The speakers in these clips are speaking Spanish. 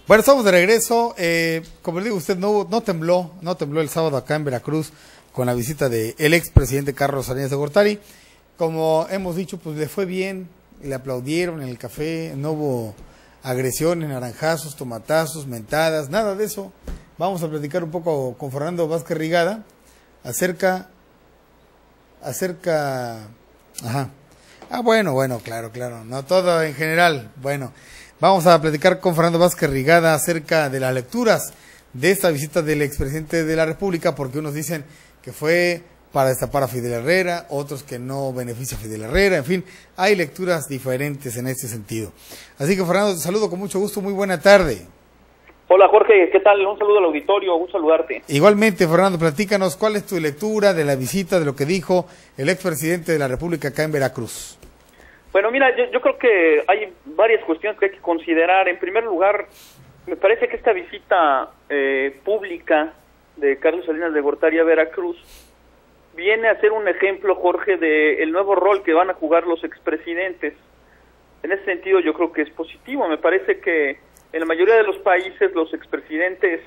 Bueno, estamos de regreso. Como le digo, usted no tembló el sábado acá en Veracruz con la visita del expresidente Carlos Salinas de Gortari. Como hemos dicho, pues le fue bien, le aplaudieron en el café, no hubo agresiones, naranjazos, tomatazos, mentadas, nada de eso. Vamos a platicar un poco con Fernando Vázquez Rigada acerca, ajá. Bueno, claro, no todo en general, bueno. Vamos a platicar con Fernando Vázquez Rigada acerca de las lecturas de esta visita del expresidente de la República, porque unos dicen que fue para destapar a Fidel Herrera, otros que no beneficia a Fidel Herrera, en fin, hay lecturas diferentes en este sentido. Así que Fernando, te saludo con mucho gusto, muy buena tarde. Hola Jorge, ¿qué tal? Un saludo al auditorio, un saludarte. Igualmente, Fernando, platícanos cuál es tu lectura de la visita, de lo que dijo el expresidente de la República acá en Veracruz. Bueno, mira, yo creo que hay varias cuestiones que hay que considerar. En primer lugar, me parece que esta visita pública de Carlos Salinas de Gortari a Veracruz viene a ser un ejemplo, Jorge, del nuevo rol que van a jugar los expresidentes. En ese sentido, yo creo que es positivo. Me parece que en la mayoría de los países los expresidentes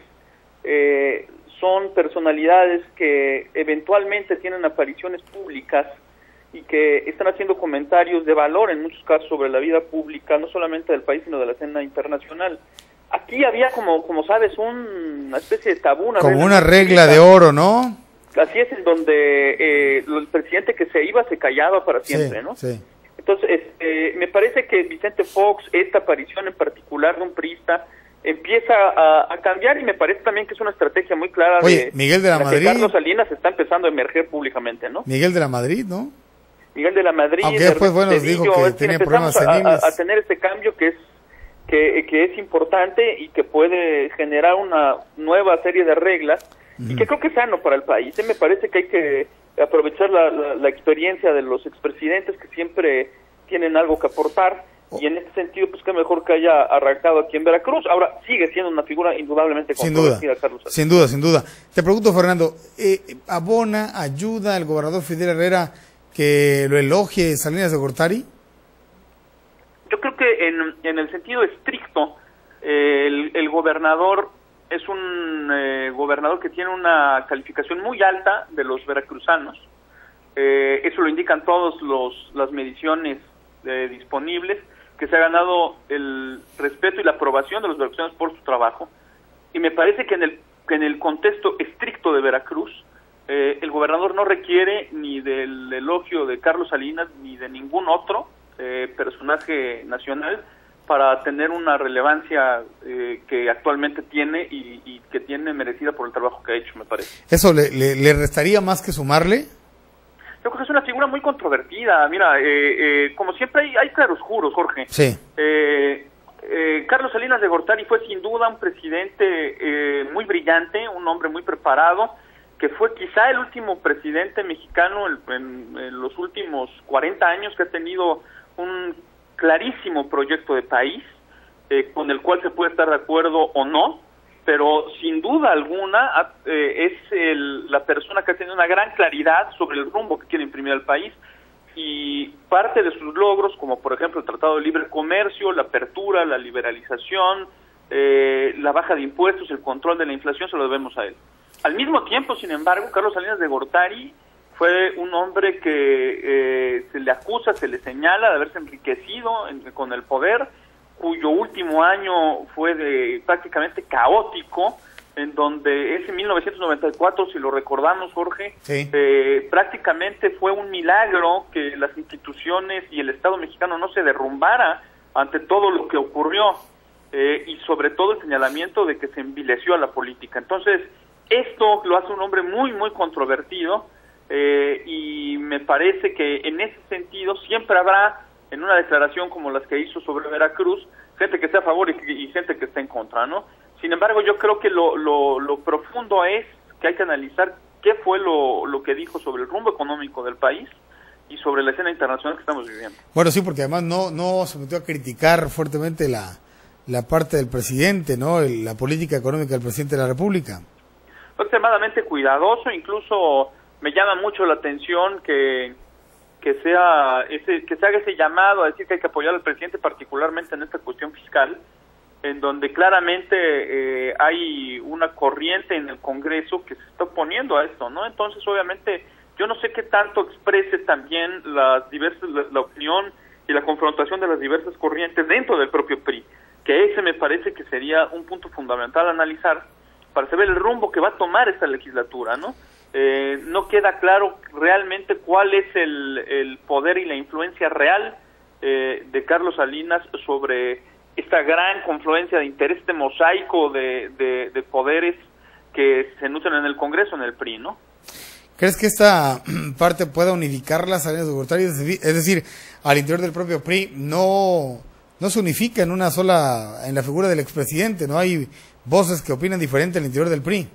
son personalidades que eventualmente tienen apariciones públicas y que están haciendo comentarios de valor en muchos casos sobre la vida pública, no solamente del país, sino de la escena internacional. Aquí había, como sabes, una especie de tabú. Como una regla de oro, ¿no? Así es, en donde el presidente que se iba se callaba para siempre, sí, ¿no? Sí. Entonces, me parece que Vicente Fox, esta aparición en particular de un priista, empieza a cambiar, y me parece también que es una estrategia muy clara. Oye, Miguel de la Madrid. Carlos Salinas está empezando a emerger públicamente, ¿no? Miguel de la Madrid, ¿no? Miguel de la Madrid. Aunque después, bueno, nos dijo que tenía problemas seniles. A tener este cambio que es importante y que puede generar una nueva serie de reglas y que creo que es sano para el país. Me parece que hay que aprovechar la experiencia de los expresidentes, que siempre tienen algo que aportar, y en este sentido, pues qué mejor que haya arrancado aquí en Veracruz. Ahora sigue siendo una figura indudablemente controvertida, Carlos. Sin duda. Te pregunto, Fernando, ¿ayuda al gobernador Fidel Herrera que lo elogie Salinas de Gortari? Yo creo que en el sentido estricto, el gobernador es un gobernador que tiene una calificación muy alta de los veracruzanos. Eso lo indican todas las mediciones disponibles, que se ha ganado el respeto y la aprobación de los veracruzanos por su trabajo. Y me parece que en el contexto estricto de Veracruz, el gobernador no requiere ni del elogio de Carlos Salinas ni de ningún otro personaje nacional para tener una relevancia que actualmente tiene y que tiene merecida por el trabajo que ha hecho, me parece. ¿Eso le restaría más que sumarle? Yo creo que es una figura muy controvertida. Mira, como siempre hay claroscuros, Jorge. Sí. Carlos Salinas de Gortari fue sin duda un presidente muy brillante, un hombre muy preparado, que fue quizá el último presidente mexicano en los últimos 40 años que ha tenido un clarísimo proyecto de país, con el cual se puede estar de acuerdo o no, pero sin duda alguna es la persona que ha tenido una gran claridad sobre el rumbo que quiere imprimir al país, y parte de sus logros, como por ejemplo el Tratado de Libre Comercio, la apertura, la liberalización, la baja de impuestos, el control de la inflación, se lo debemos a él. Al mismo tiempo, sin embargo, Carlos Salinas de Gortari fue un hombre que se le acusa, se le señala de haberse enriquecido con el poder, cuyo último año fue prácticamente caótico, en donde ese 1994, si lo recordamos, Jorge, sí, prácticamente fue un milagro que las instituciones y el Estado mexicano no se derrumbara ante todo lo que ocurrió, y sobre todo el señalamiento de que se envileció a la política. Entonces, esto lo hace un hombre muy, muy controvertido, y me parece que en ese sentido siempre habrá, en una declaración como las que hizo sobre Veracruz, gente que esté a favor y gente que esté en contra, ¿no? Sin embargo, yo creo que lo profundo es que hay que analizar qué fue lo que dijo sobre el rumbo económico del país y sobre la escena internacional que estamos viviendo. Bueno, sí, porque además no se metió a criticar fuertemente la parte del presidente, ¿no? La política económica del presidente de la República. Fue extremadamente cuidadoso, incluso me llama mucho la atención que se haga ese llamado a decir que hay que apoyar al presidente, particularmente en esta cuestión fiscal, en donde claramente hay una corriente en el Congreso que se está oponiendo a esto, ¿no? Entonces, obviamente, yo no sé qué tanto exprese también la opinión y la confrontación de las diversas corrientes dentro del propio PRI, que ese me parece que sería un punto fundamental a analizar para saber el rumbo que va a tomar esta legislatura, ¿no? No queda claro realmente cuál es el poder y la influencia real de Carlos Salinas sobre esta gran confluencia de interés, este mosaico de poderes que se nutren en el Congreso, en el PRI, ¿no? ¿Crees que esta parte pueda unificar las Salinas de Gortari? Es decir, al interior del propio PRI no se unifica en una sola, en la figura del expresidente, no hay voces que opinan diferente al interior del PRI.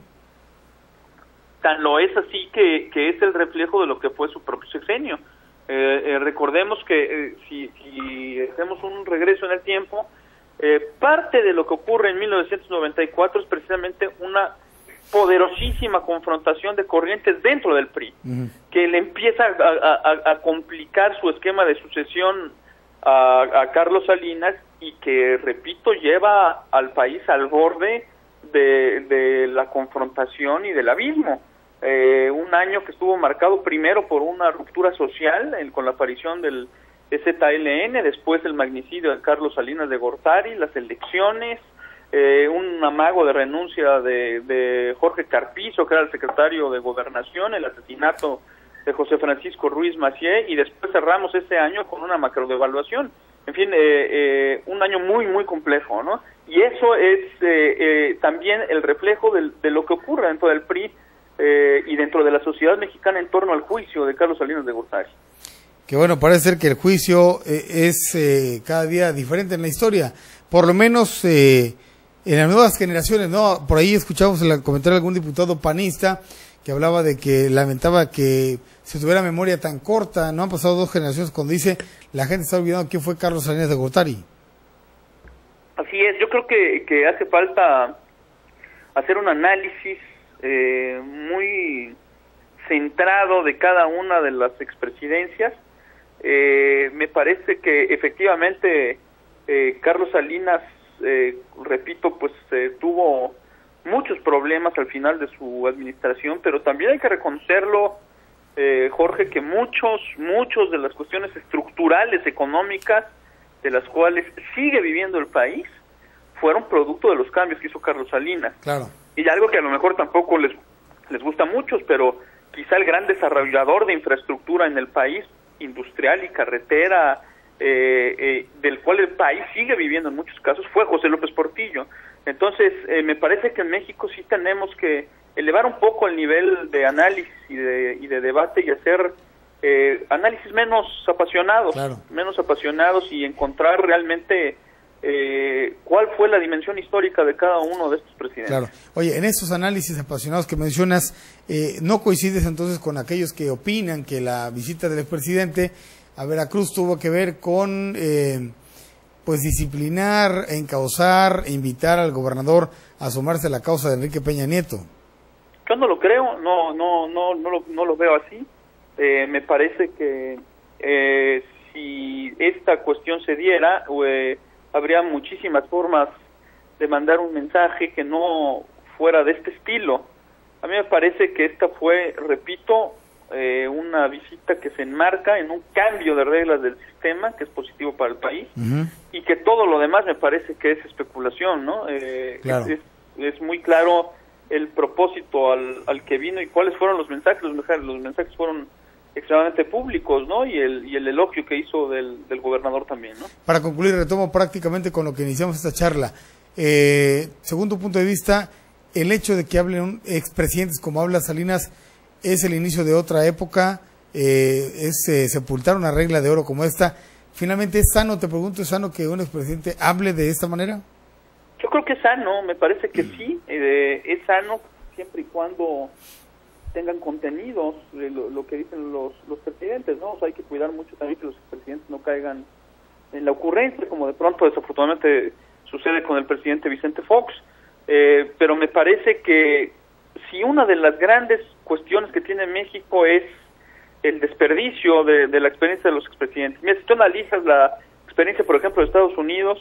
Tan lo es así que es el reflejo de lo que fue su propio sexenio. Recordemos que si hacemos un regreso en el tiempo, parte de lo que ocurre en 1994 es precisamente una poderosísima confrontación de corrientes dentro del PRI, que le empieza a complicar su esquema de sucesión a Carlos Salinas y que, repito, lleva al país al borde de la confrontación y del abismo. Un año que estuvo marcado primero por una ruptura social con la aparición del ZLN, después el magnicidio de Carlos Salinas de Gortari, las elecciones, un amago de renuncia de Jorge Carpizo, que era el secretario de Gobernación, el asesinato de José Francisco Ruiz Massieu, y después cerramos este año con una macrodevaluación. En fin, un año muy, muy complejo, ¿no? Y eso es también el reflejo de lo que ocurre dentro del PRI y dentro de la sociedad mexicana en torno al juicio de Carlos Salinas de Gortari. Que bueno, parece ser que el juicio es cada día diferente en la historia, por lo menos en las nuevas generaciones, ¿no? Por ahí escuchamos el comentario de algún diputado panista que hablaba de que lamentaba que se tuviera memoria tan corta, no han pasado 2 generaciones, cuando dice la gente está olvidando quién fue Carlos Salinas de Gortari. Así es, yo creo que hace falta hacer un análisis muy centrado de cada una de las expresidencias. Me parece que efectivamente Carlos Salinas, repito, pues tuvo muchos problemas al final de su administración, pero también hay que reconocerlo, Jorge, que muchos de las cuestiones estructurales económicas de las cuales sigue viviendo el país fueron producto de los cambios que hizo Carlos Salinas. Claro. Y algo que a lo mejor tampoco les gusta a muchos, pero quizá el gran desarrollador de infraestructura en el país, industrial y carretera, del cual el país sigue viviendo en muchos casos, fue José López Portillo. Entonces, me parece que en México sí tenemos que elevar un poco el nivel de análisis y de debate y hacer análisis menos apasionados, claro, y encontrar realmente cuál fue la dimensión histórica de cada uno de estos presidentes. Claro. Oye, en estos análisis apasionados que mencionas, ¿no coincides entonces con aquellos que opinan que la visita del expresidente a Veracruz tuvo que ver con pues disciplinar, encauzar e invitar al gobernador a sumarse a la causa de Enrique Peña Nieto? Yo no lo creo, no lo veo así. Me parece que si esta cuestión se diera, habría muchísimas formas de mandar un mensaje que no fuera de este estilo. A mí me parece que esta fue, repito, una visita que se enmarca en un cambio de reglas del sistema, que es positivo para el país, y que todo lo demás me parece que es especulación, ¿no? Claro. Es muy claro el propósito al que vino y cuáles fueron los mensajes. Los mensajes fueron extremadamente públicos, ¿no? Y el elogio que hizo del gobernador también, ¿no? Para concluir, retomo prácticamente con lo que iniciamos esta charla. Según tu punto de vista, el hecho de que hablen expresidentes como habla Salinas es el inicio de otra época, es sepultar una regla de oro como esta. Finalmente, ¿es sano, te pregunto, es sano que un expresidente hable de esta manera? Yo creo que es sano, me parece que sí, es sano siempre y cuando tengan contenidos, lo que dicen los presidentes, ¿no? O sea, hay que cuidar mucho también que los presidentes no caigan en la ocurrencia, como de pronto desafortunadamente sucede con el presidente Vicente Fox, pero me parece que si una de las grandes cuestiones que tiene México es el desperdicio de la experiencia de los expresidentes. Mira, si tú analizas la experiencia, por ejemplo, de Estados Unidos,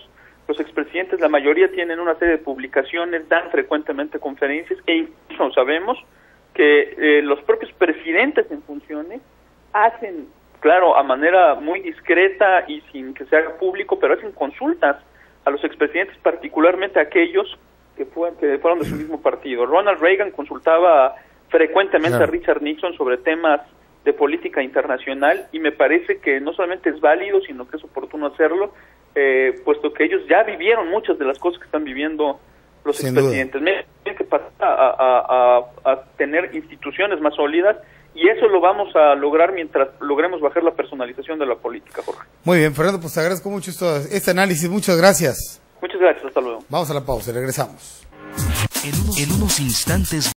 Los expresidentes, la mayoría tienen una serie de publicaciones, dan frecuentemente conferencias e incluso sabemos que los propios presidentes en funciones hacen, claro, a manera muy discreta y sin que se haga público, pero hacen consultas a los expresidentes, particularmente a aquellos que fueron de su mismo partido. Ronald Reagan consultaba frecuentemente a Richard Nixon sobre temas de política internacional y me parece que no solamente es válido, sino que es oportuno hacerlo, puesto que ellos ya vivieron muchas de las cosas que están viviendo los expresidentes. Tienen que pasar a tener instituciones más sólidas y eso lo vamos a lograr mientras logremos bajar la personalización de la política, Jorge. Muy bien, Fernando, pues te agradezco mucho este análisis. Muchas gracias. Muchas gracias, hasta luego. Vamos a la pausa, regresamos. En unos instantes